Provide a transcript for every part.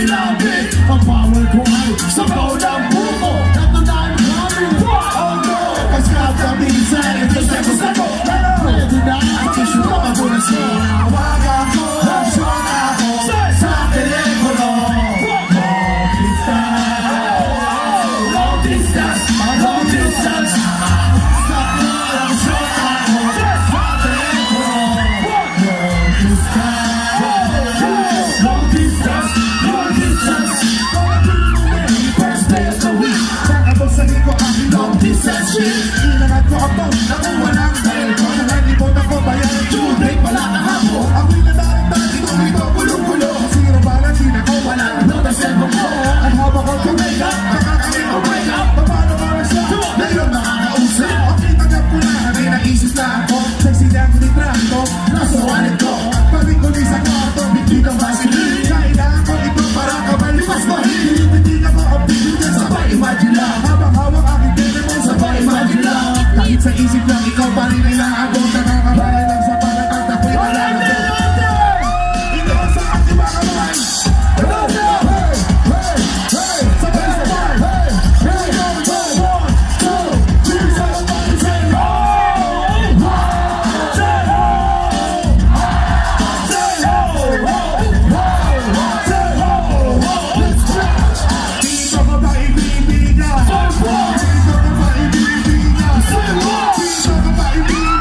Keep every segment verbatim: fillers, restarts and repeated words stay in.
kilabit. Ang power ko ay sabaw ng buko. Natunan kami, oh no. Paskat kami sa ito sa gusto ko. Pwede na ang tissue ko mabuna siya. Hawagan ko, shot ako sa telepono. Long distance, long distance, long distance. Stop mo ang shot ako sa telepono. Long distance, long distance, long distance. First day of the week, nakabasahin ko ang long distance shit. Inangat ko ang phone, nakuha ng telephone. Nalibot ako bayan ng tubig, wala na ako. Ako'y nadaragdag, ito ito, gulong-gulo. Zero balance, di na ko wala na nota cellphone ko. At habang ko tumake up, nakakalit ko wake up. Paano ka na siya? Ngayon nakakausap. Okay, tanggap ko na, may naisip na ako. Sexy na ang litrato, nasa wallet ko. Pagin ko din sa kwarto, bitbit ang basilin. Kailangan ko ito para kabalipas mahil. Hindi na mo ang bigyan, sabay imagine lang. Habang hawak aking telephone, sabay imagine lang. Kahit sa isip lang, ikaw pa rin inaabot. Nakakabahay lang sa palatang tapoy malalagot. Ito sa aking mga kamay. Hey, hey, hey, sabay-sabay. Hey, hey, one, two, three, somebody say no. Say no. Say no. Say no. Let's go. Dito ka ba ibibigan? Dito ka ba ibibigan? Dito ka ba ibibigan?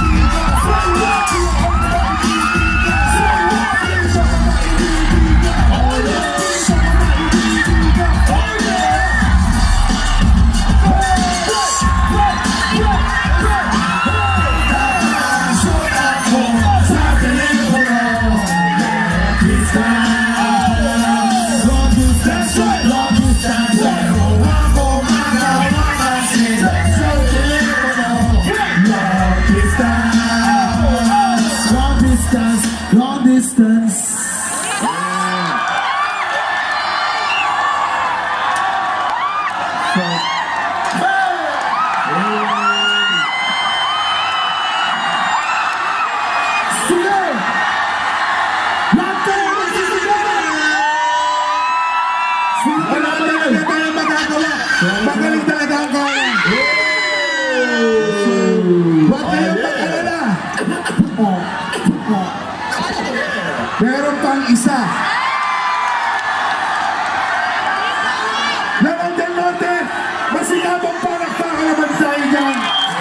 Long distance. Magaling talaga ang kaya. Huwag kayong mag-alala. Meron pang isa. Lanao del Norte, masigabang palakpakan naman tayo dyan.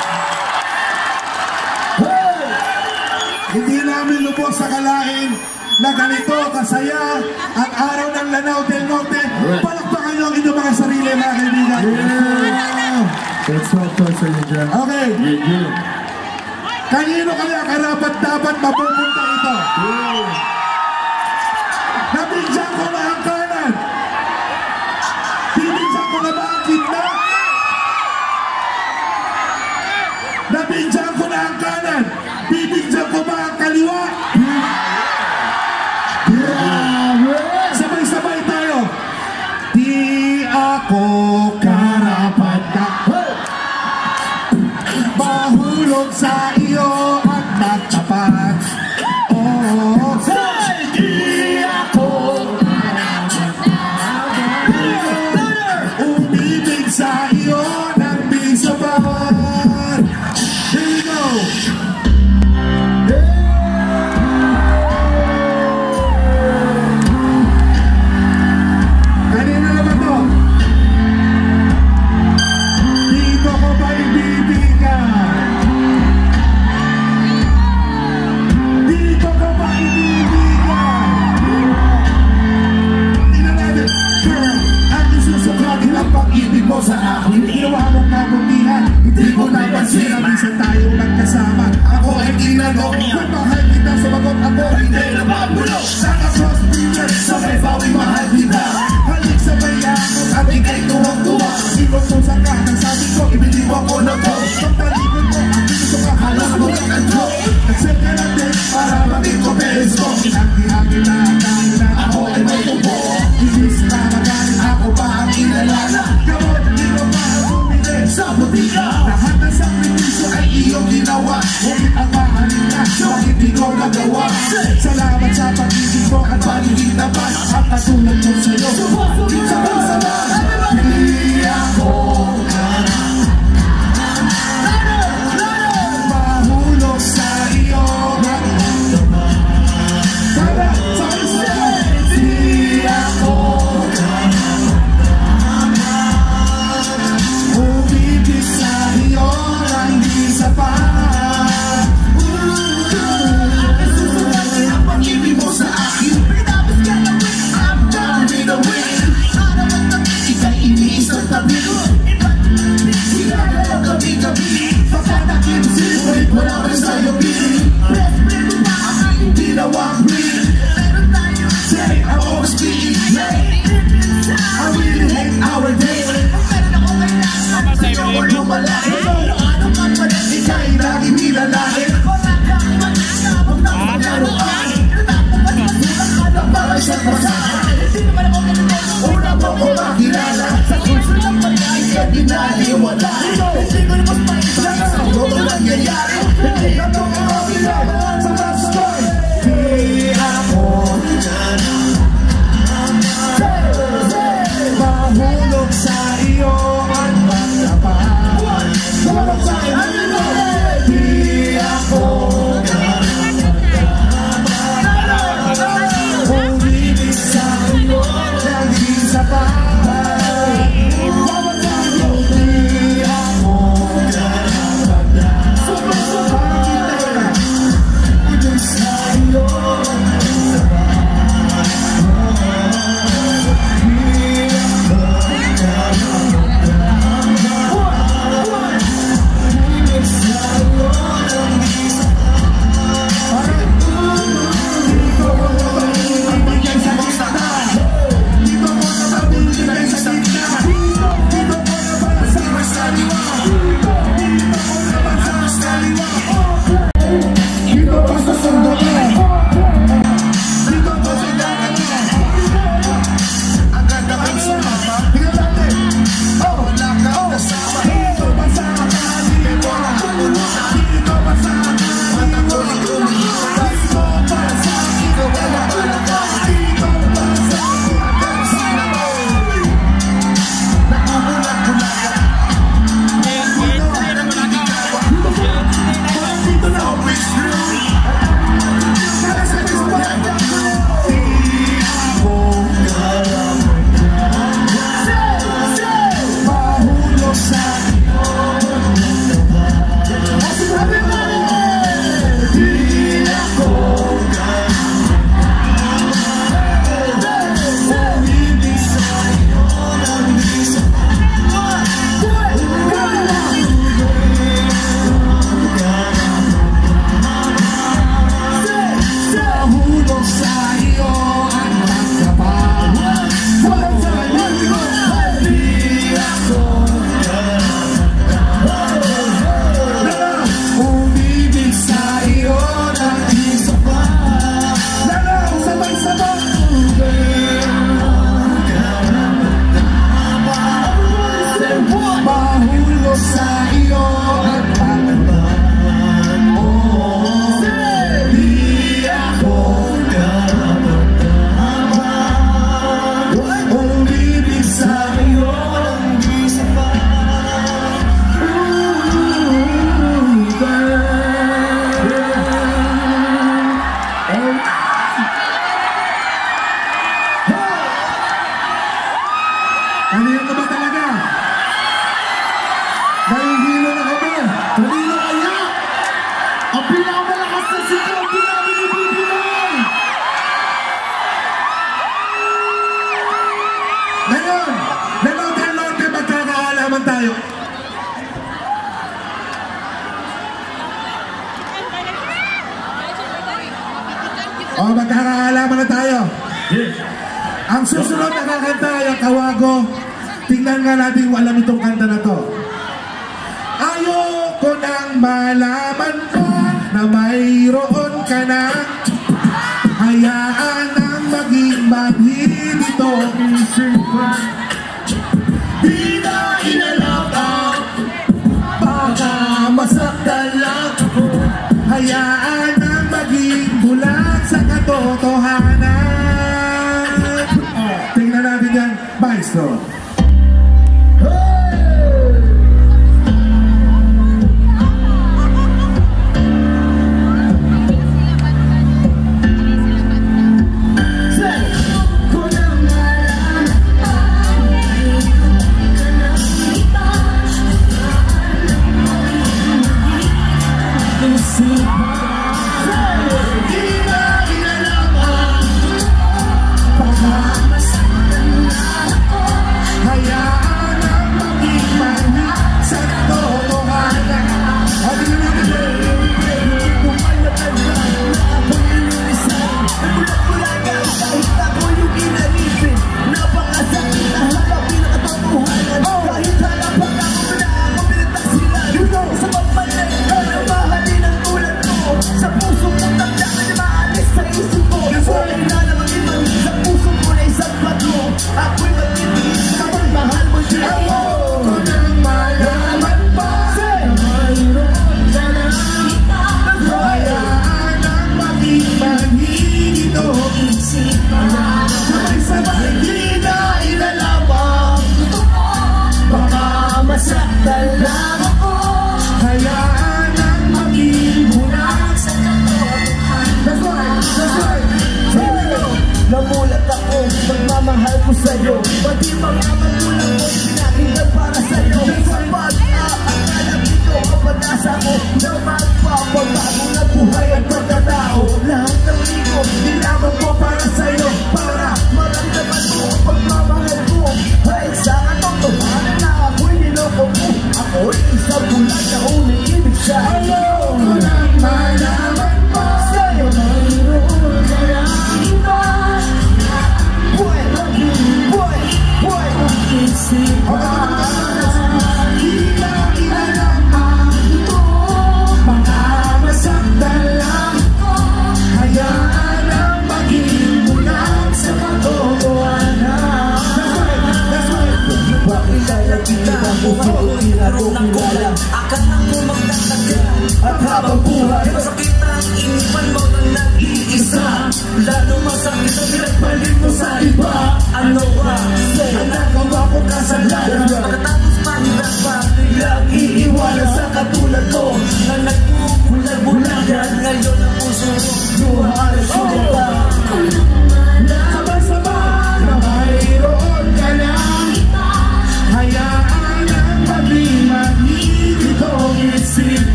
Hey! Hindi namin lubos sa kalain na ganito kasaya ang araw ng Lanao del Norte. Palakpakan nyo ang inyong mga sarili, mga kaibigan. Yeah! That's what thoughts are you dyan. Okay. Yeah, yeah. Kanino kaya karapat-dapat mapupunta ito? Yeah. Nabigyan ko na ang kanan. Bibigyan ko na ba ang gitna? Nabigyan ko na ang kanan. Bibigyan ko ba ang kaliwa? Sabay-sabay tayo. Di ako karapat-dapat mahulog sa iyo at magtapat. Oh, di ako umibig sa iyo ng bisaban. Here we go. Kanina na ba to? Dito ko ba ibibigan? Dito ko ba ibibigan? Tingnan natin. Girl, ang isusuklatin ang pag-ibig mo sa akin. Ginawa mong kabutihan, hindi ko napansin na minsan tayo magkasama. Ako ay ginagawa, kung mahal kita, sumagot ako, hindi na mabulo. Naka-cross breeder, sabay bawing mahal kita. Halik sa bayanot at ikay tuwang-tuwa. Inutusan ka, nang sabi ko, ibiniwan ko na to. Pagtalikod mo, ang gusto ka, halos mo lang ang draw. Nag-set ka natin para maging koperes ko. Pinag-ihagin na ang dahilan, ako ay may tubo. Inis na magaling, ako pa ang inalala. Gamot, ginawaan, bumili sa butika. Lahat ng sakripisyo ay iyong ginawa. Ngunit ang mahalin na, bakit di ko nagawa? Salamat sa pag-ibig mo at pag-ibig naman. At katulad mo sa'yo, sa'yo piling ang aking ginawang breed. Say, I'm always being late. I really hate our days. Ayaw mo lumalahin. Ano man pa rin ika'y lagi nilalahin. Huwag na magkaroon. Ano para siyang masahan. Una mo ko makilala. Sa kurso ng pagkain ka dinaliwala. Hindi ko naman paisa sa huwag nangyayari. Hindi ka mo makilala sa mga story. Di ako mahulog sa iyo at magkapahan. Mahulog sa iyo. Di ako umibig sa iyo ng isa pa. Di ako umibig sa iyo. O, magkakaalaman na tayo. Ang susunod na kakanta ay ang Kowago. Tingnan nga natin kung alam itong kanta na to. Ayoko nang malaman mo na mayroon ka na. Hayaan ang maging manhid ito. Di na inalap ang baka masaktan lang. Hayaan ang maging bulag sa katotohanan. Oh, tingnan natin yan, maestro.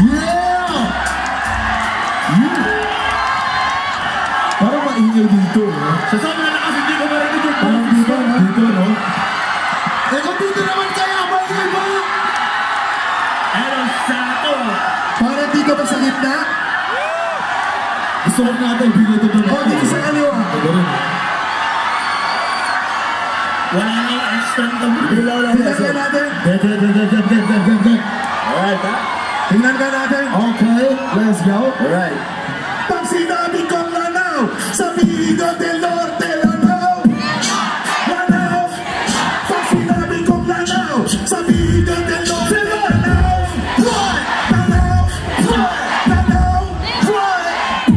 Yeah! Yeah! Parang maingay dito, no? Sasabi na kasi hindi ko marinig yung Parang dito, no? Dito, no? Eh kung dito naman kaya, maingay ba? Anong sato? Parang dito ba sa gitna? Gusto ko natin, bigay ito doon. O, dito sa kaliwa. Ito rin. Wala na yung extra nito. Tingnan ka natin. Dead, dead, dead, dead, dead, dead, dead, dead. Alright, ha? Tingnan ka natin. Okay, let's go. Alright. Pag sinabi kong Lanao, Salbakuta del Norte, Lanao. Lanao. Pag sinabi kong Lanao, Salbakuta del Norte, Lanao. What? Lanao. What? Lanao. What?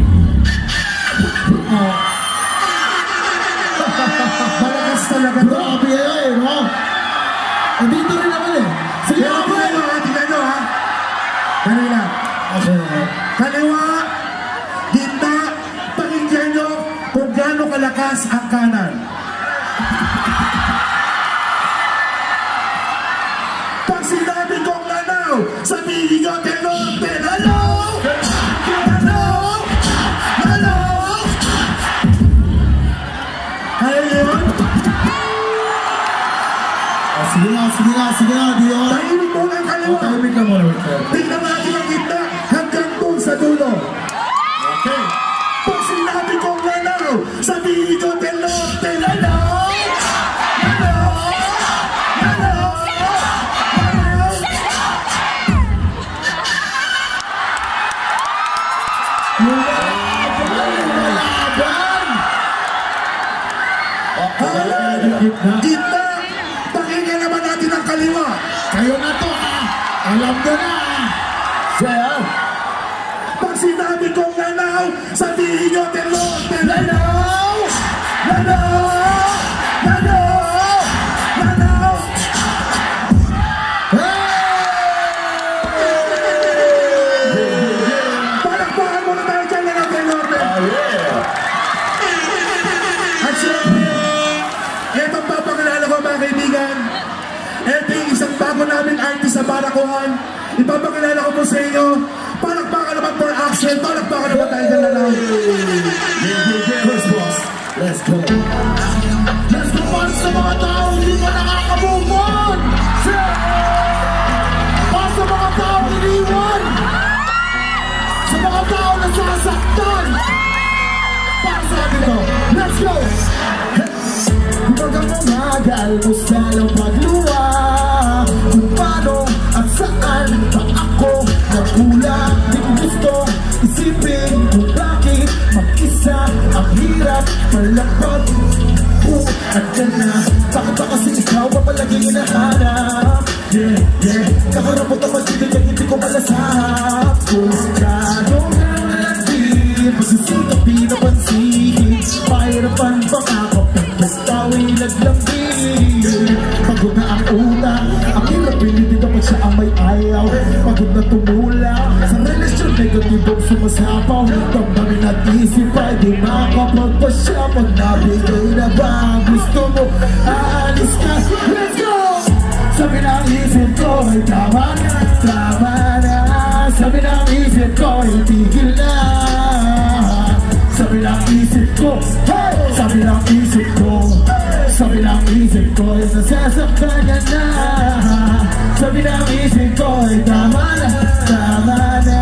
Malakas talaga. Grabe eh, no? Andito rin naman eh. Sige Tingnan naman. nyo ha, tingnan nyo ha. Kanila. Okay. Kaliwa, gitna, pakinggan nyo kung gaano kalakas ang kanan. Pag sinabi kong Lanao, sabihin nyo del Norte, Lanao! Lanao! Lanao! Kaya nyo yun? Ah, sige nga, sige nga, sige nga, Dio. Tahimik muna ang kaliwa. Tahimik ka muna. Tingnan natin ang gitna hanggang doon sa dulo. Okay. Pag sinabi kong Lanao, sabihin nyo del Norte, Lanao! Lanao! Lanao! Lanao! Gitna! Pakinggan naman natin ang kaliwa. Kayo na to, ha? Alam ko na, ha? Siya. Pag sinabi kong Lanao, sabihin nyo del Norte, Lanao! Lanao! Lanao! Lanao! Palakpakan muna tayo dyan, Lanao del Norte. Oh, yeah. At syempre, itong papakilala ko mga kaibigan, ito yung isang bago naming artist sa Barakojuan. Ipapakilala ko po sa inyo. Palakpakan naman for Axcel. Palakpakan naman tayo dyan, Lanao. First boss, let's go. Let's go para sa mga tao hindi pa nakaka-move on. Para sa mga tao iniwan. Sa mga tao nasasaktan. Para sa atin to. Let's go. Huwag ang mga almusal ang pagluwa. Kung paano at saan ba ako nakulang. Di ko gusto isipin kung bakit mag-isa ang hirap malapag. Kung andyan na, bakit ba kasi ikaw ba palaging hinahanap? Yeah, yeah, kakarapot ang magiging kaya hindi ko malasap. Kung gano'n na malagin, magsisikap pinapansin. Pahirapan ba ako? Pagkawilag lang din. Pagod na ang utang, ang hirap pinitin dapat siya ang may ayaw. Pagod na tumula sa relasyon, negatibong sumasapaw. Damdamin at isip ay di makapagpasya. Pag nabigay na ba gusto mo, aalis ka. Let's go! Sabi ng isip ko ay tama na, tama na. Sabi ng isip ko ay tigil na. Sabi ng isip ko, hey! Sabi ng isip ko, sabi ng isip ko ay nasasaktan ka na. Sabi ng isip ko ay tama na, tama na.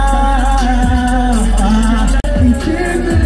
Isip na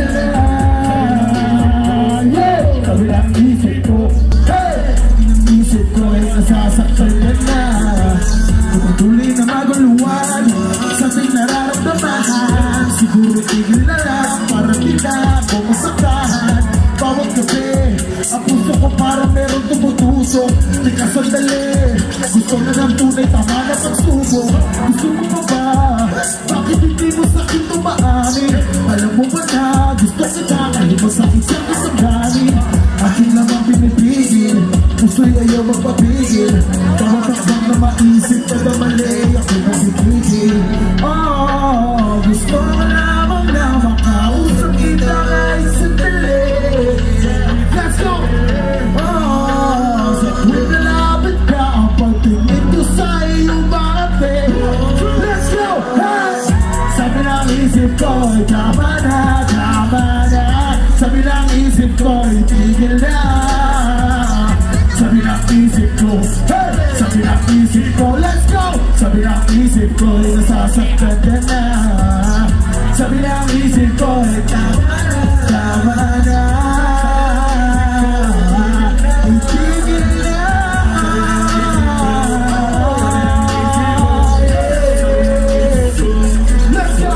yeah! Sabi ng isip ko, hey! Sabi ng isip ko ay nasasaktan ka na. Patuloy na maguluhan sa ating nararamdaman. Siguro tigil na lang para di na ako masaktan. Bawat gabi, ang puso ko parang meron tumutusok. Di ka sandali, gusto na ng tunay, tama na pagsubo. Gusto mo pa ba? Bakit hindi mo sa akin tumaamin? Alam mo ba na gusto kita kahit masakit siyang isang gani. Akin lamang pinipigil, puso'y ayaw magpapigil. Bawat akbang na maisip na ba mali, ako nasipigil. Oh, gusto ko lamang na makausap kita kahit sandali. Let's go! Oh, sa tuwing nalapit ka, ang pagtingin ko sa iyong mga pe. Let's go! ay tama na, tama na. Sabi ng isip ko, itigil na. Sabi ng isip ko, hey! Sabi ng isip ko, let's go! Sabi ng isip ko, nasasaktan ka na. Sabi ng isip ko, ay tama na, tama na. Itigil na. Let's go!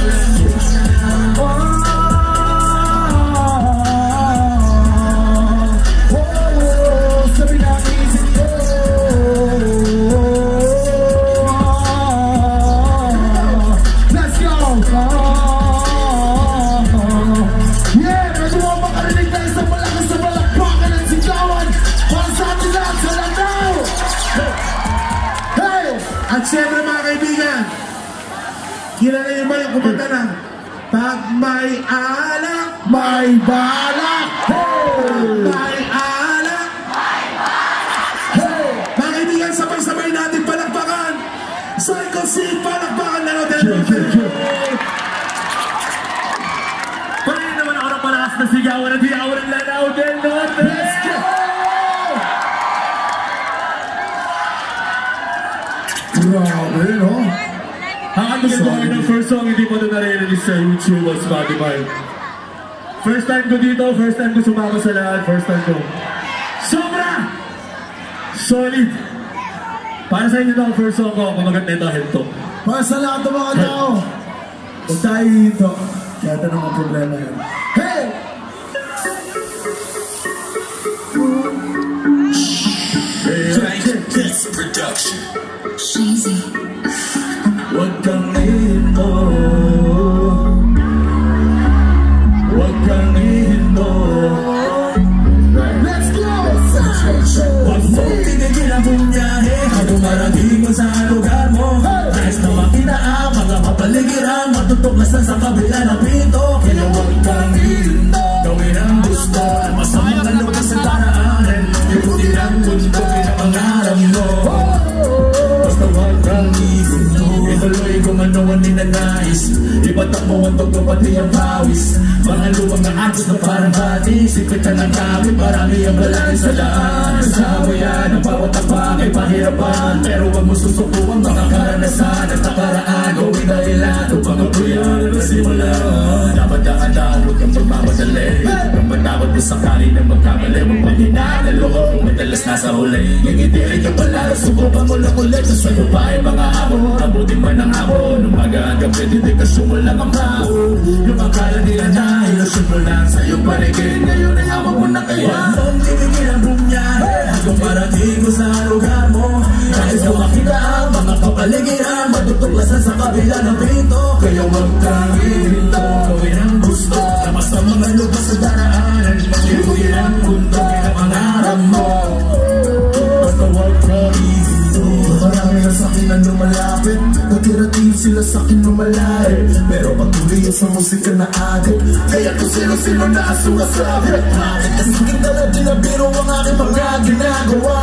At siyempre mga kaibigan, kilala niyo ba yung kumanta ng pag may alak, May balak! Hey! may alak, Hey! mga kaibigan, sabay-sabay natin palakpakan Pzycho Sid, palakpakan Lanao del Norte. Pagkain naman ako ng malakas na sigawan at hiyawan ng Lanao del Norte. Let's go! Grabe, no? Hakatingin ko kayo ng first song, hindi pa ito nare-release sa YouTube o Spotify. First time ko dito, first time ko sumama sa lahat, first time ko. Sobra! Solid! Para sa inyo ito ang first song ko, kumagat na ito, head to. Para sa lahat ng mga tao, huwag tayo dito. Kaya ito naman problema yan. Hey! Production. Cheesy. Huwag kang ihinto. Huwag kang ihinto. Let's go! Huwag mong tinigil ang bumiyahe habang marating mo sa lugar mo. Nais na makita ang mga kapaligiran, matutuklasan sa kabila ng pinto. Kaya huwag kang ihinto, gawin ang gusto. Masamang ang lugar sa daraanan, ikutin ang mundo, pinapangarap mo. Basta huwag kang ihinto, ituloy kung ano ang ninanais. Ipatakbo ang tugtog pati ang pawis. Mga luwang na agos na parang hati. Sipitan ng kami, marami ang balangin sa daan. Kasama yan ang bawat tapang ay pahirapan. Pero huwag mo susuko ang mga karanasan at nakaraan. Gawin dahilan upang abuyan na simulan. Dapat dahan-dahan, huwag kang magmamadali. Huwag kang matakot mo sakali na magkamali. Huwag maghinalo, kung madalas nasa huli. Ngingitirin ka pala, subukan mo lang ulit. Sa sa'yo pa ay mga hamon, abutin man ang hamon. Umaga hanggang dedikasyon mo lang ang mao. Yung akala nila na ilusyon mo lang sa'yo paligid. Ngayon ay hawak mo na kaya. Huwag mong tinigil ang bumiyahe hanggang parating mo sa lugar mo. Nais mo makita ang mga kapaligiran, matutuklasan sa kabila ng pinto. Kaya huwag kang ihinto, gawin ang gusto. Labas sa mga lugar sa daraanan, mag-ibuyin ang mundo, pinapangarap mo. Basta huwag kang ihinto. Marami na sa'kin na lumalapit, nagkirating sila sa'kin lumalayo. Pero patuloy yung sa musika na agad, kaya kung sino-sino na ang sumasabi. Bakit kasi kita na dinabiro ang aking mga ginagawa?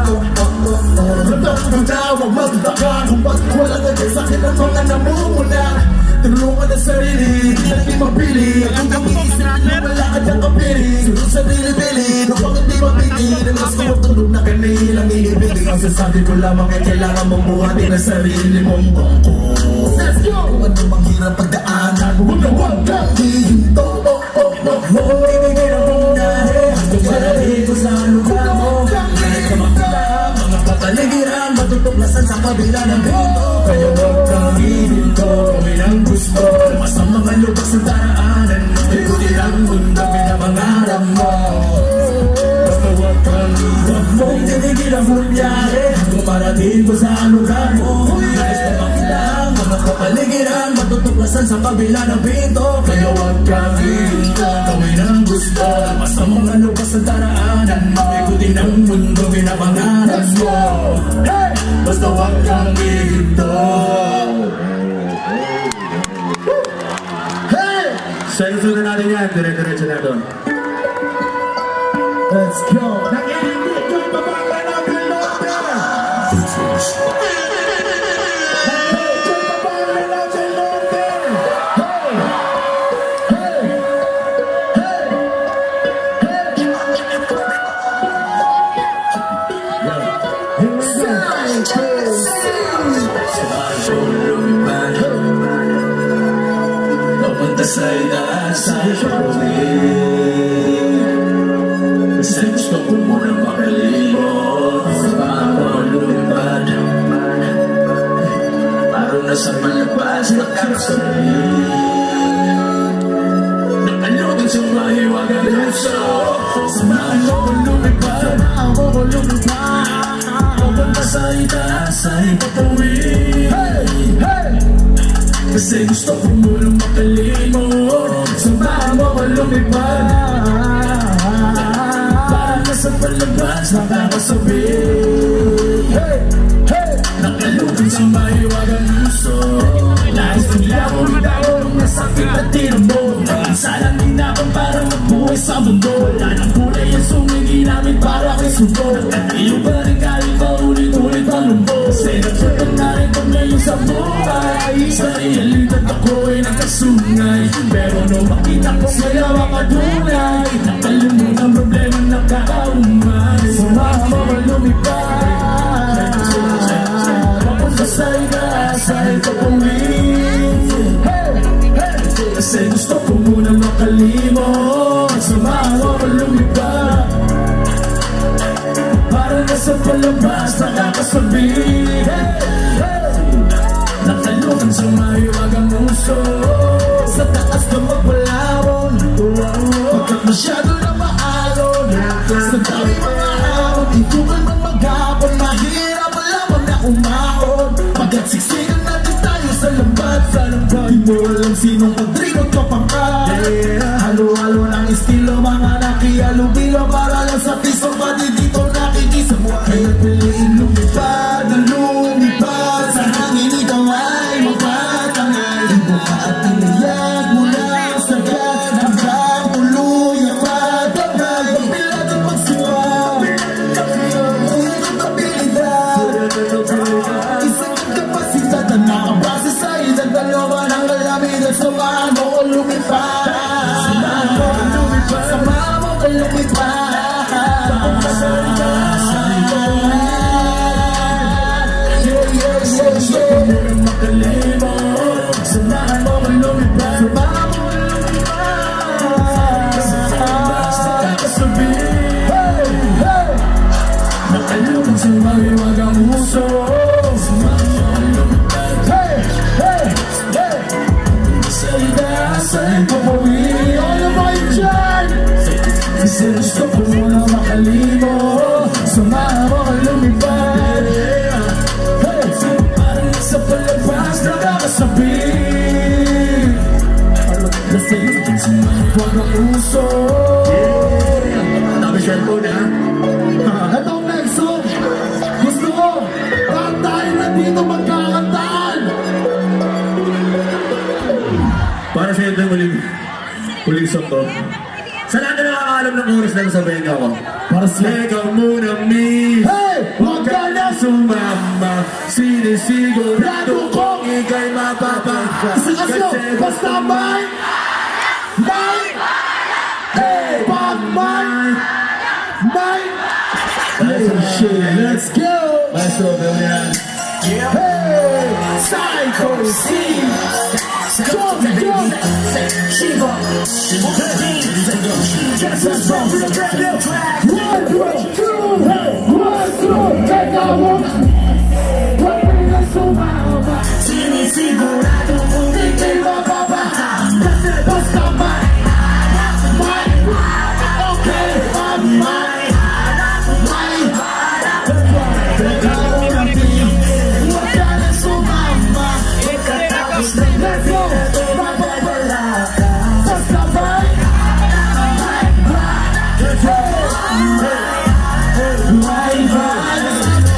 Matang na huwag magdaka kung ba't wala na dyan sa'kin ang mga namumula. Tulungan na sarili, hindi na di mapili. Ang kamiisip na wala ka dyan kapili. Sunod sa bili-bili, upang hindi mapili. Nang mas matulog na kanilang iibigin. Ang sasabi ko lamang ay kailangan mong buhatin ang sarili mong bangko. Let's go! Kung ano mang hirap pagdaanan, huwag na huwag kang hihinto. Huwag mong tinigil ang bumiyahe hanggang parating ko sa lugar mo. Kahit ka makita ang mga kapaligiran, matutuklasan sa kabila ng pinto. Kaya huwag kang hihinto, gawin ang gusto. Labas ang mga lugar sa daraanan, ikutin ang mundo, pinapangarap mo. Basta huwag kang hihinto, huwag mong tinigil ang bumiyahe hanggang parating ko sa lugar mo. Nais na makita ang mga kapaligiran, matutuklasan sa kabila ng pinto. Kaya huwag kang hihinto, gawin ang gusto. Labas ang mga lugar sa daraanan, ikutin ang mundo, pinapangarap mo. Basta huwag kang hihinto. Hey! Sa isunod na natin yan, dire-diretso na doon. Let's go! Nag-iinit yung babang Lanao del Norte! Nag-iinit yung babang Lanao del Norte! Hey! sa itaas ay patuloy. Kasi gusto ko muna makalimot sa bago lumipad. Parang nasa malabas nakakasabi. Nakalutang sa mahiwagang luso. Samahan mo ko lumipad. Samahan mo ko lumipad. Papunta sa itaas ay patuloy. Hey! Hey! Kasi gusto ko munang makalimot. Samahan mo ko lumipad. Parang nasa palabas nakakasabi. Hey! Hey! Nakalutang sa mahiwagang luso. Nais kong lawang bitaw nasakit at tinambo. Nag-isalang hinapang para magbuhay sa mundo. Wala nang kulay ang sumigi namin para kay sundo. At iyo pa rin galing paulit-ulit ang lumbo. Kasi nagpatang na rin kung ngayon sa buhay. Sa realidad ako ay nakasungay. Pero nung makita ko sa'yo ang kadungay, nakalimutan ang problema nakakaumay. Sumama mo lumipad. Papunta sa itaas ay papuwin. Hey! Hey! Kasi gusto ko muna makalimot. Sumama mo lumipad. Parang nasa palabas nakakasabi. Hey! Hey! Nakalutang sa mahiwagang uso. Sa taas na magpalawon. Pagkat masyado na maalon. Sa dami mga araw, dito ka nang maghapon. Mahirap alam na umahon. Pagkat siksikan natin tayo sa lambat. Sa lambat, di mo alam sinong pagdrinot ka pangkat. Halo-halo ng estilo, mga nakiyalo-bilo. Para lang sa piso, pati dito nakikisabwa. Kaya piliin lumipad, lumipad. Sa hangin ikaw ay magpatangay. Ibuka at inayag mula sa gat. Hanggang tuloy ang patangay. Pagbilad at magsiwag. Ulit ang abilidad. Isang kapasidad na nakabase sa edad. Dalawa ng alamid at samahan mo ko lumipad. Samahan mo ko lumipad. Samahan mo ko lumipad. Papunta sa itaas ay papuwin. Yeah, yeah, yeah, yeah. Murang makalimot. Samahan mo ko lumipad. Samahan mo ko lumipad. Sa itaas nakakasabi. Hey, hey. Nakalutang sa mahiwagang uso. Samahan mo ko lumipad. Hey, hey, hey. Sa itaas ay papuwin. All of my dyan. Kasi gusto ko muna makalimot. Samahan mo ko lumipad. Hey, parang nasa palabas nakakasabi. Kasi gusto sa mahiwagang uso. Dami cellphone ha. Itong next song, gusto ko lahat tayo na dito magkakantaan. Para sa ito yung huling huling song to. Sa lahat na nakakaalam ng oras na sabihin ka ko. Para sa ikaw muna, miss. Hey! Huwag ka na sumama. Sinisigurado kong ika'y mapapagka. Kasi basta may may hey! Pag may may let's go! Maestro, Bill yan. Hey! Pzycho Sid! Go! Go! Shiva! Just as wrong with a brand new track. One, two, hey! One, two, take a walk. Huwag mo na sumama. Sinisigurado kung ika'y mapapaka. Kasi basta may may okay, pag may may ikaw ang tingin. Huwag ka na sumama. Ikatapos na let's go. Mapapala ka. Basta may may may may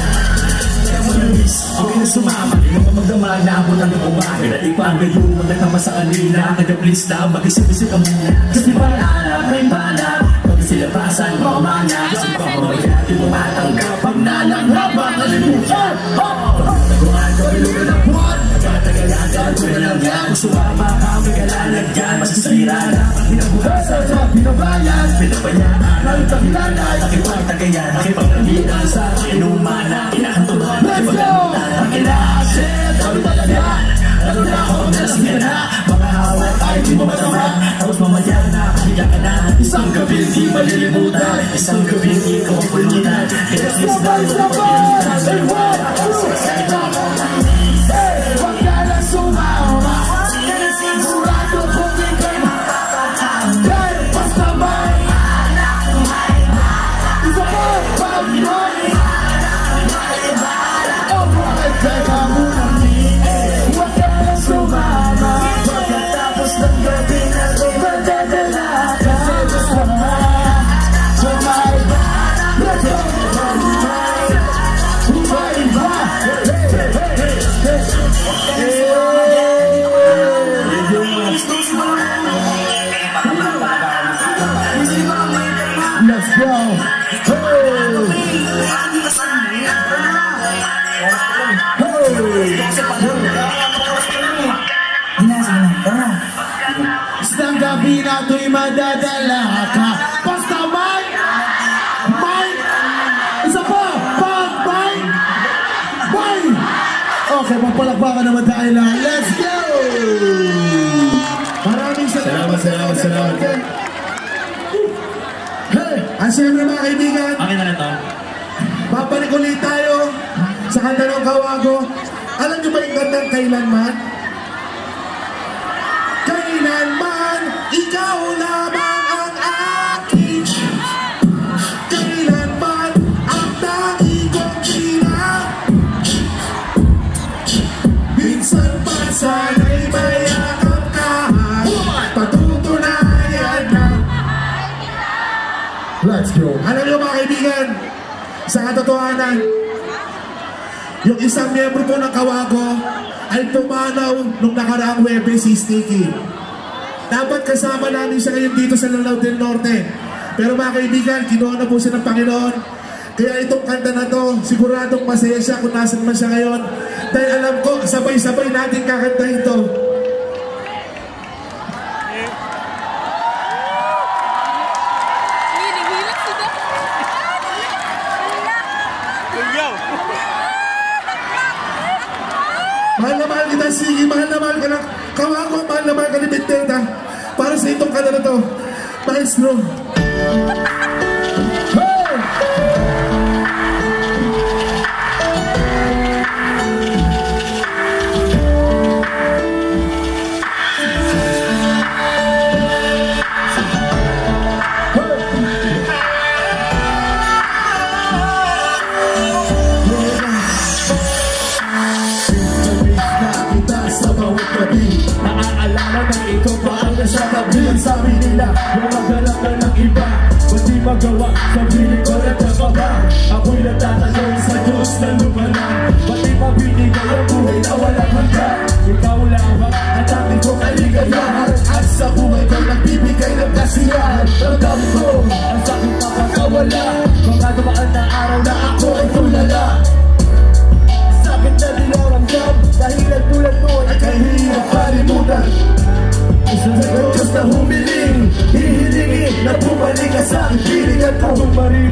okay na sumama. Hindi mo magdamag na ako ng kumain. At ipagay yung magkakama sa kanila. Kaya please lang mag-isip-isip ka muna. Kasi pangarap may panap. Pag silabasan mo mga kasi baka mamayat yung tumatanggap. Pag nalanghapang kalimutan. Naguhan ko ilungan ng buwan. Nagkatagalagan ko na lang yan. Kung sumama ka may kalalagyan. Masasira na pag hinabukasan sa pinabayan. Pinabayaan ang tagilanay. Nakipagtagayan. Nakipaglagitan sa inumana. Inahantuman. Nakipaglagitan. Ang kailangan. Kami talaga. Ano na ako nalasing na. Mga hawak ay di mo matapos. malilimutan. Isang gabing ikaw pulutan. Kaya sabay sabay Say one, two, hey, wag ka lang sumama. Sigurado kung ika'y makakatanggal. Basta may isa pa, pag-may oh, bakit teka muna wag ka lang sumama. Pagkatapos ng gabi na madadala ka. Basta may sumaiba. Let's go. Sumaiba. Let's go. Isang gabi na to'y madadala ka. Basta may may isa pa, pag may may okay, magpalakpakan naman tayo lang. Let's go. Maraming salamat. Salamat, salamat, salamat. Hey, ang siyempre mga kaibigan, akin na lang to. babalik ulit tayo sa kanta ng Kowago. Alam niyo ba yung kantang Kailanman? Kailanman, ikaw lamang ang aking. Kailanman, ang tangi kong sinang. Minsan pa sana'y mayakap ka. Patutunayan na. Let's go. Alam niyo mga kaibigan, sa katotohanan, yung isang miyembro po ng Kowago ay pumanaw nung nakaraang Webes si Sticky. Dapat kasama namin siya ngayon dito sa Lanao del Norte. Pero mga kaibigan, kinuha na po siya ng Panginoon. Kaya itong kanta na to, siguradong masaya siya kung nasan man siya ngayon. Dahil alam ko, sabay-sabay natin kakantahin ito. Mahal na mahal kita, sige, mahal na mahal ka na Kowago, mahal na mahal ka ni Binteta. Para sa itong kanta na to, maestro. Hey! Naaalala na ikaw pa ang nasa tabi. Ang sabi nila, yung maghanap ka ng iba. Ba't di magawa, sabihin ko na nakaba. Ako'y natatanong sa Diyos na lumalang. Ba't di mabinigay ang buhay na walang hanggan. Ikaw lamang at ating kong kaligayahan. At sa buhay ko nagbibigay ng kasiyahan. Ramdam ko, ang sakit na pagkawala. Mga dumaan na araw na ako ay tulala. Sakit na nilaramdam, dahilan tulad mo ay kahirap kalimutan. Isang Diyos na humiling, hihilingin na bumalik ka sa aking piligan ko. Kung marinig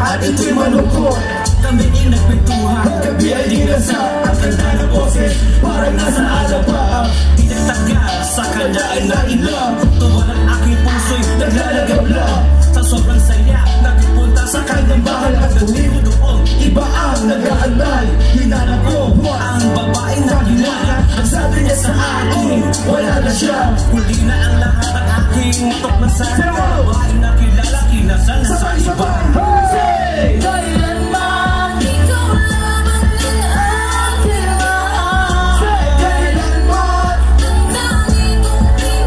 at ito'y malungkot. Kami ay nagpintuhan, gabi ay dinasa. Ang ganda ng boses, parang nasa alaba. Pinagtagal, sa kanya ay nailap. Tuwa ng aking puso'y naglalagabla. Sa sobrang saya, nagpunta sa kanyang bahay. At tumiho doon, iba ang nag-aantay. Hinanap ko ang babaeng nakilala. Ang sabi niya sa akin, wala na siya. Huli na ang lahat ng aking tuklasan. Babaeng nakilala, kinasal na sa iba. Hey! Kailanman ikaw lamang ang aking mahal. Kailanman ang dami kong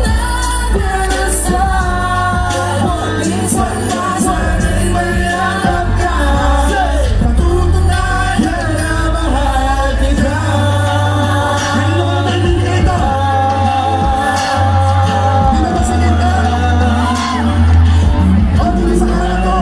pinagdarasal. Minsan na sana'y mayakap ka. Patutunayan na mahal kita. Ano ba nabibigay ito? Di ba masakit ka? O, dito sa kanan ko.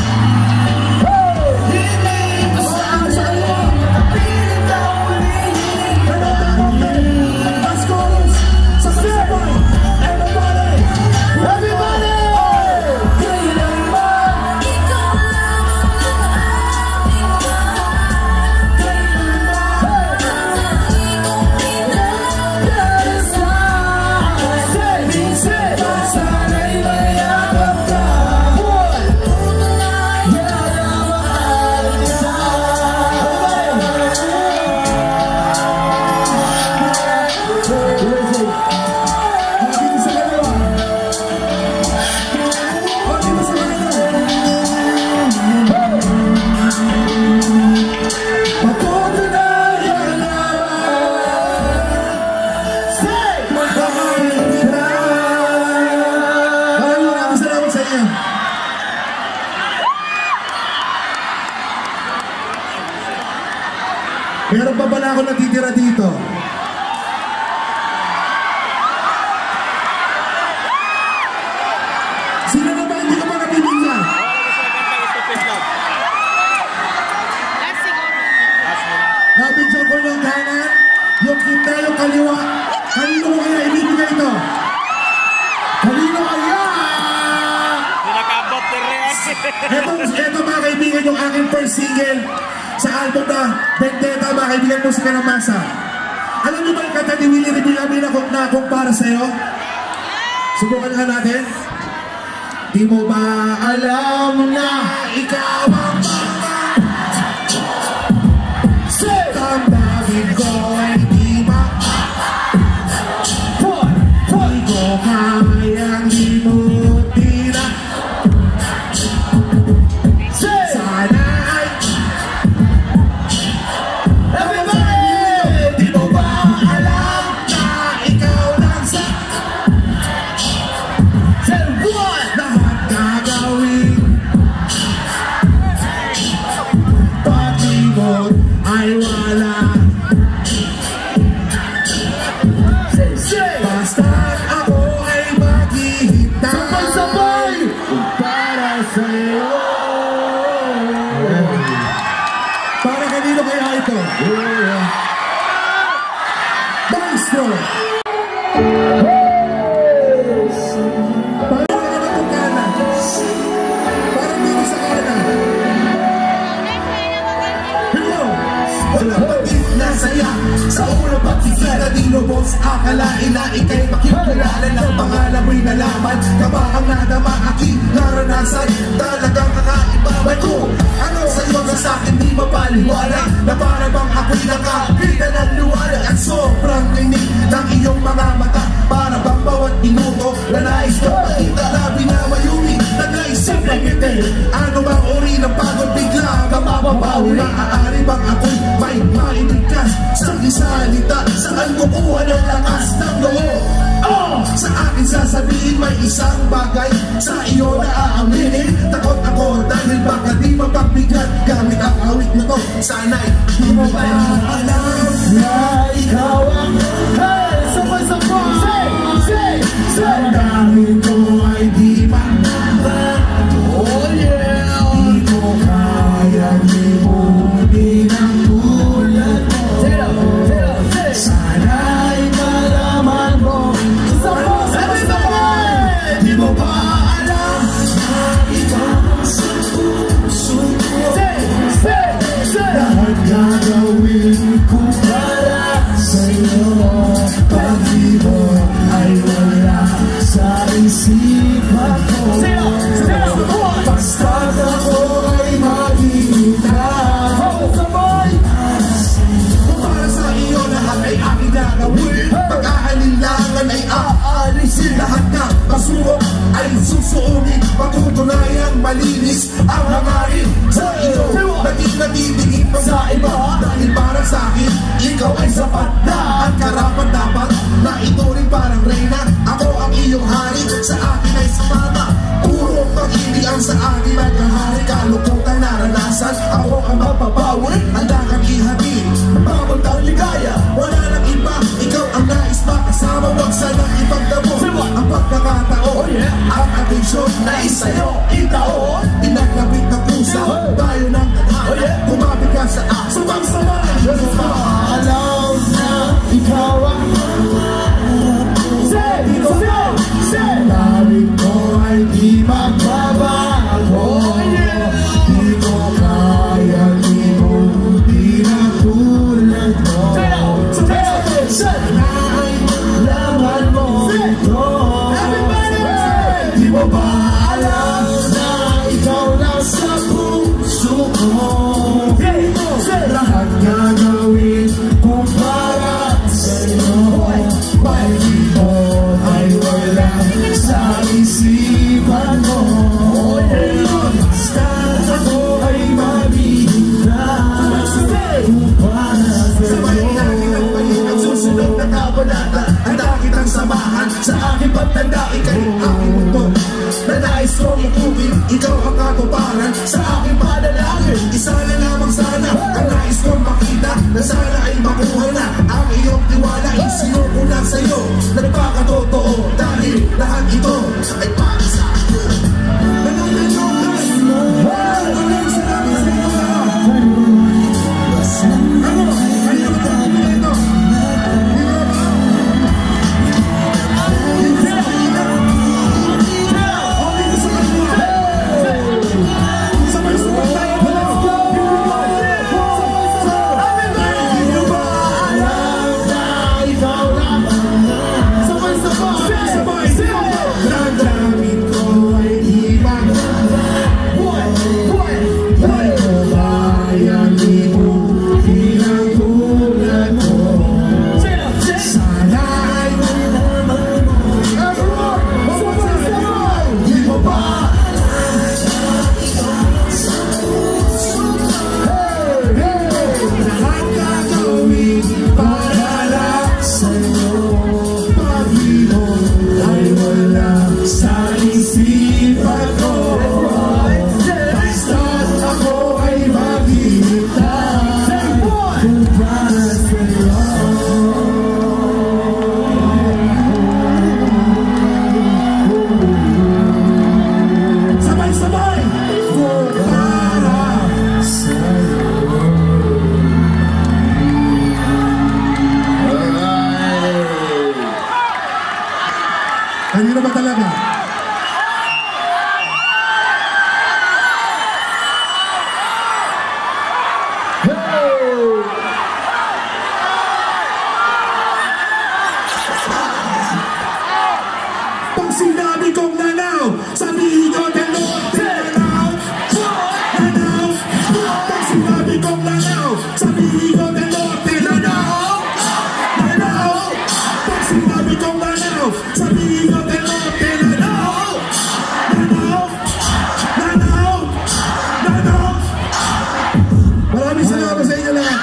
Meron pa pala ako natitira dito. Sino na ba hindi ko pa nabibigyan? Nabigyan ko yung kanan, yung kita, yung kaliwa. Kanino ko kaya ibibigay ito? Kanino kaya? Ito, ito mga kaibigan, yung aking first single sa album na Vendetta, mga kaibigan, musika ng masa. Alam niyo ba yung kanta ni Willie Rebilabina kung na kung para sa'yo? Subukan nga natin. Di mo ba alam na ikaw ang mga damdamin ko ay di ma Di ko kayang limutin na sana ay everybody! Di mo ba alam na ikaw lang sa lahat gagawin pati mo ay wala basta ako ay maghihintay sabay-sabay para sa'yo. Para kanino kaya ito? Maestro! Para ka naman itong kanan. Para dito sa kanan. Hello! Wala pati na saya sa una pagkikita di lubos akalain na ika'y makikilala ng pangalan mo'y nalaman ka ba ang nadama aking naranasan talagang kakaiba may ko ano sa'yo na sa'kin di mapaliwala na para bang ako'y nakakita ng luwala at sobrang linig ng iyong mga mata para bang bawat minuto na nais ko makita na binamayumi na naisip ng ngiti ano bang uri ng pagod bigla mapapabawi maaari bang ako'y may maibigkas sa isalita saan kukuha ng lakas ng loob oh! Sa akin sasabihin may isang bagay sa iyo na aaminin takot ako dahil baka di mapagbigat gamit ang awit na to sana'y di mo ba alam na ikaw ang hey! Sabay-sabay! Say! Say! Say! Dami ko ay di magbabago oh yeah! Di ko kaya limutin ang tulad mo sana'y malaman mo sabay-sabay! Di mo ba alam na ikaw ang sa puso ko ko para sa'yo. Pag-ibig ay wala sa isipan ko. Basta't ako ay makikita. Para sa iyo lahat ay aking gagawin. Pag-aalinlangan ay aalisin. Lahat na pasurok ay susuunin. Patutunayang malinis ang hangarin. Sa iyo naging natitingin pa sa iba. Dahil para sa akin ikaw ay sapat na. Ang karapat dapat na ituring parang reyna. Ako ang iyong hari, sa akin ay samana. Puro pag-ibig ang sa akin ay kahari. Kalukutan naranasan, ako ang mapapawi. Handa kang ihatid, papuntang ligaya. Wala nang iba, ikaw ang nais makasama. Huwag sanang ipagdamo ang pagkakataon. Ang atensyon na isayo, itaon. Pinaglabit na pusa, tayo ng tadhana. Tumapit ka sa akin, sumang-samang. Alam na ikaw ang Lalim ko ay di magbabago. Di ko kaya, di mo tinatulad mo. Sana ay laman mo ito. Di mo ba alam na ikaw nasa puso ko? Lahat gagawin kung para sa'yo. Pag-ibig ay wala sa isipan mo. Basta't ako ay mabihira kung para sa'yo. Sabay natin ang pahin ang susunod na kabanata. Handa kitang samahan sa aking pagtanda. Ika'y aking mundo na nais kong ikubin. Ikaw ang katuparan sa aking panalangin. Isa na lamang sana ang nais kong makita. Na sana ay makuha na ang iyong tiwala. Isinuko na sa'yo, nagpakatotoo. Dahil lahat ito ay para sa akin. Nanananokas mo. Maraming salamat sa inyo lahat. Ano? Kayo na tayo ito. Kanina ba talaga? Pag sinabi kong Lanao, sabihin ko del Norte. Lanao, Lanao. Pag sinabi kong Lanao, sabihin ko del Norte. Lanao, Lanao. Pag sinabi kong Lanao, sabihin ko del Norte. Lanao, Lanao, Lanao, Lanao. Maraming salamat sa inyo lahat.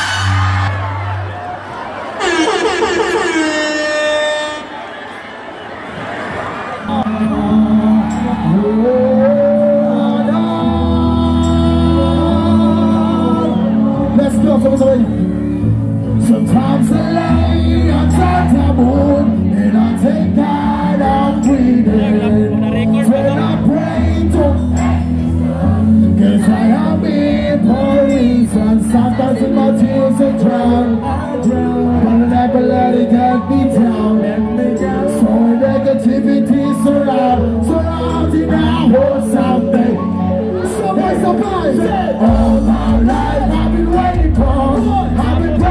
Let's go, sabay-sabay. Sometimes I lay on top of the moon and I take that I'm breathing. When I pray to guess I am in for a reason. Sometimes in my tears I drown, but I never let it get me down. So negativity surround, surrounding now or something. Somebody, somebody. All my life I've been waiting for, I've been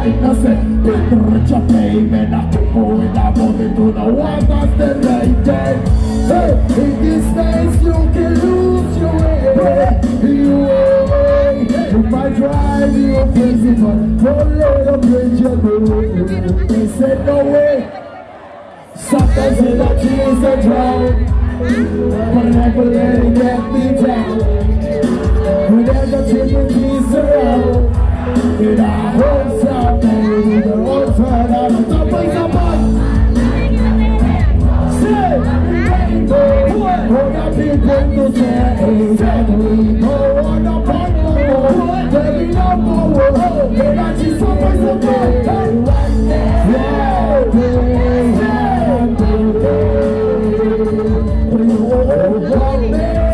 like nothing. With the rich of payment, I keep moving, I'm moving to the one that's the right day. Hey, in these days you can lose your way. You way, you might drive you crazy, but don't let them bridge your way. They said no way. Sometimes in the trees are drown, but never let it get me down. Whenever taking peace around, in our hopes out there, we will all turn out on top of the bus. Say, what the people to say, that we go on the bottom, there we no more, and I just so much of it. Yeah, yeah, yeah. One day,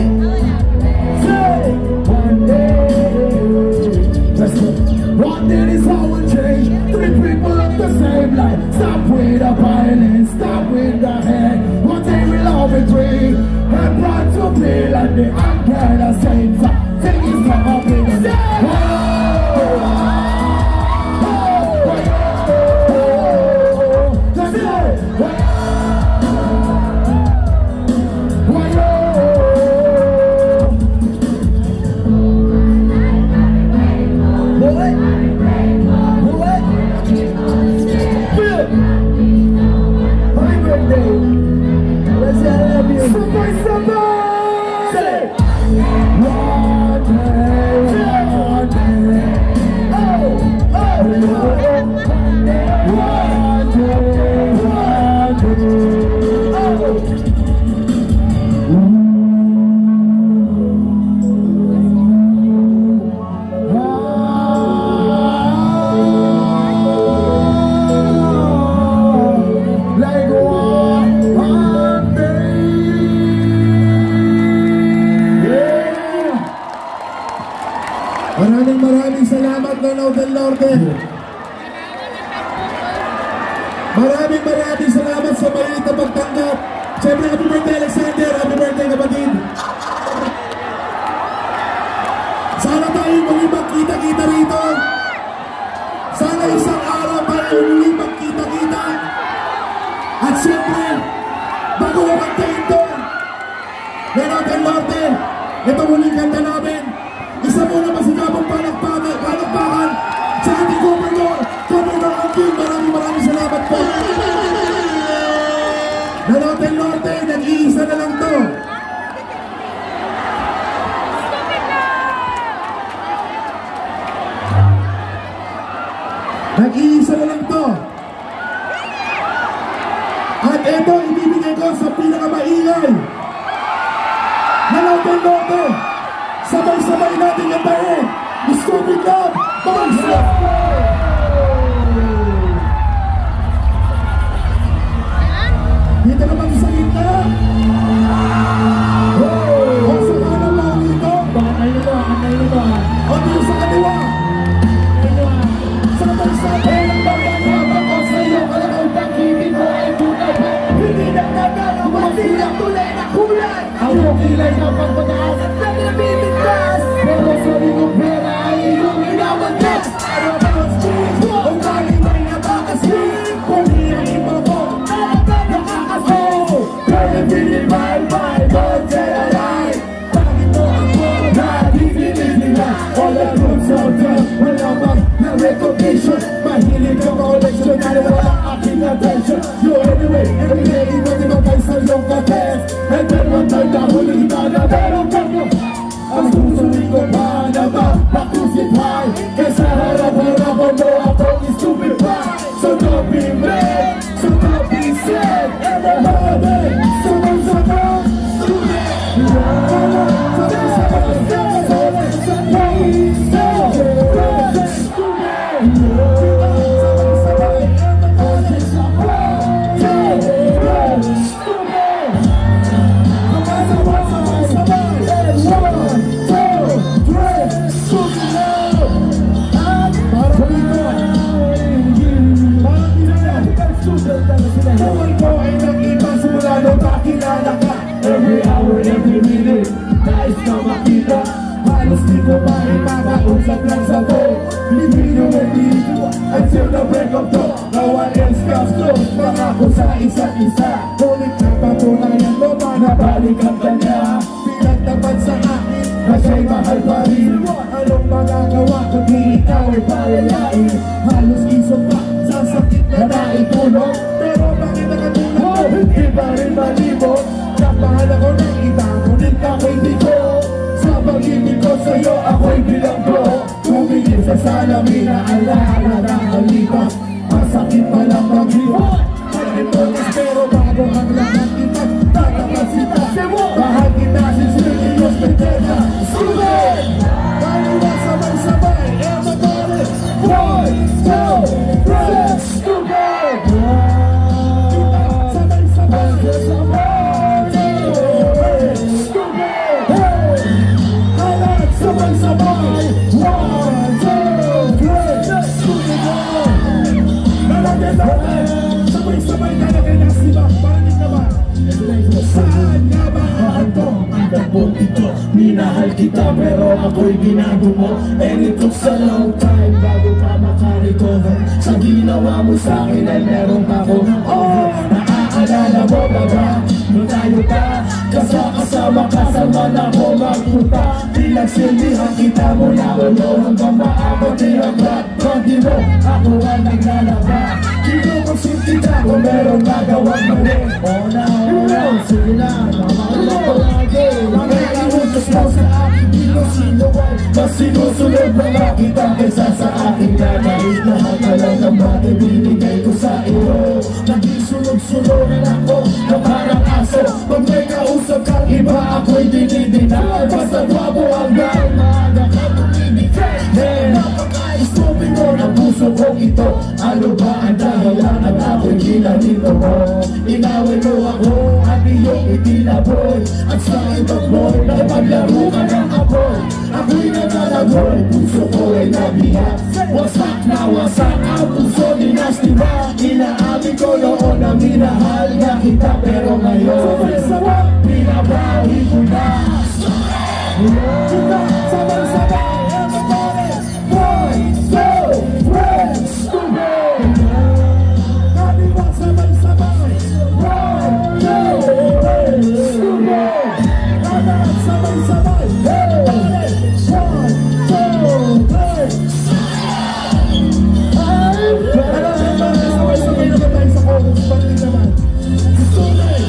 say, one day, one day this how will change. Three people of the same life. Stop with the violence, stop with the head. One day we'll all be free and brought to be like the anchor the same time. Things come up in the day. Maraming maraming salamat, Lanao del Norte. Maraming maraming salamat sa maliit na pagtanggap. Siyempre, happy birthday Alexander, happy birthday kapatid. Sana tayo muli magkita-kita rito. Sana isang araw tayo muli magkita-kita. At siyempre, bago ko kantahin to, Lanao del Norte, ito muling kanta namin. Isa muna masigabong palakpakan, palakpakan sa ating gobernador, Gobernador Angkin. Maraming maraming salamat po. Lanao del Norte, nag-iisa na lang to. Nag-iisa na lang to. At ito, ibibigay ko sa pinakamaingay. Lanao del Norte, sabay-sabay natin kantahin S two pid Luv, Bangsa! Dito naman sa gitna. O sa kanan mo dito. Bakay na ba? Bakay na ba? O dito sa kaliwa. Sabay-sabay ang pagkakabang ko sa iyo. Kalakaw tangkitin mo ay tunay. Hindi na nagano, masilang tulay na kulay. Ang kilay na pagpataas at naglabibitas. Pero sa iyong pera ay iyong inawagas. Araw na ang street mo, ang galing may napakasin. Kung hirahin mo ko, talagang nakakasin. Kaya pinibay-bay, don't say alay. Bakit mo ako nabibili nila? All the groups of them, wala bang na-recognition. Mahilig ka collection, na walang aking attention. You anyway, everyday, iba't ibang kayo sa iyong katest. And then one time na huli kita na meron kamo. Ang susunod ko pa na ba makusipay? Kaysa harap-harapan mo akong stupid pa. So don't be mad, so don't be sad. Ever heard it? Sabay-sabay, stupid. Sabay-sabay, every hour, every minute, nais na makita. Halos di ko makikakausap lang sa phone. Filipino Rapper, until the break of dawn. No one else comes close, pangako sa isa't isa. Ngunit napatunayan mo ba na balikan ka niya? Pinagtapat sa akin na siya'y mahal pa rin. Anong magagawa kundi ikaw ay palayain? Halos isip pa sa sakit na naitulog, pero bakit nakatulog? Hindi pa rin malibot. Napahal ako ng iba, ngunit ako'y di ko. Sa pag-ibig ko sa'yo, ako'y bilanggo. Tumingin sa salamin na alaala na kalipas. Masakit pa lang mag-iwan. Pag-iponas pero bago ang lahat kita tatapat sita. Bahal kita si Serious Petena. Stupid! Kaliwa sabay-sabay, everybody. One, two, three, stupid! Sabay-sabay, sabay. Sabay-sabay, one, two, three, stupid! Lalagay natin, sabay-sabay lalagay ng sibak. Panik naman, saan nga ba ito? Ang buong ito, minahal kita pero ako'y binago mo. And it took so long time bago pa makarecover. Sa ginawa mo sa'kin ay meron pa ko. Oh, naaalala mo ba ba? Nung tayo pa, kasama kasama na ako magpunta. Pinagsilbihan kita mula ulo hanggang maabot ang lahat. Pagdi mo, ako ang naglalaba. Kinukuksin kita kung meron magawang mali. Oh na, oh na, sige lang, mamakulo ko lagi. Makikautos mo sa akin, di ko sinuway. Mas sinusunod mga kita kaysa sa aking nanay. Lahat na lang ng bagay binigay ko sa iyo. Naging sunog-sunorin ako na parang aso. Pag may kausap kang iba, ako'y dinidinay. Basta guwapo hanggang maaga ka tumibigay. Eh, napaka-stupid mo ng puso kong ito. Ano ba ang dahilan at ako'y ginanito mo? Inaway mo ako at iyong itinaboy. At sa ibang boy, nakipaglaro ka ng apoy. Ako'y nananagoy, puso ko ay nabiyak. Wasak na wasak ang puso ni Nasty ba? Inaamin ko noon na minahal na kita, pero ngayon binabawi ko na. Kita, sabay-sabay, everybody. One, two, three, stupid! Kanilang sabay-sabay. One, two, three, stupid! Kanilang sabay-sabay, everybody. One, two, three. Ay, alam mo ba, sabay-sabay naman tayo sa chorus. Pagli naman. Stupid!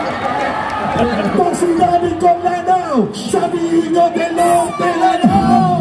Pag sinabi kong Lanao, sabihin nyo del Norte, Lanao!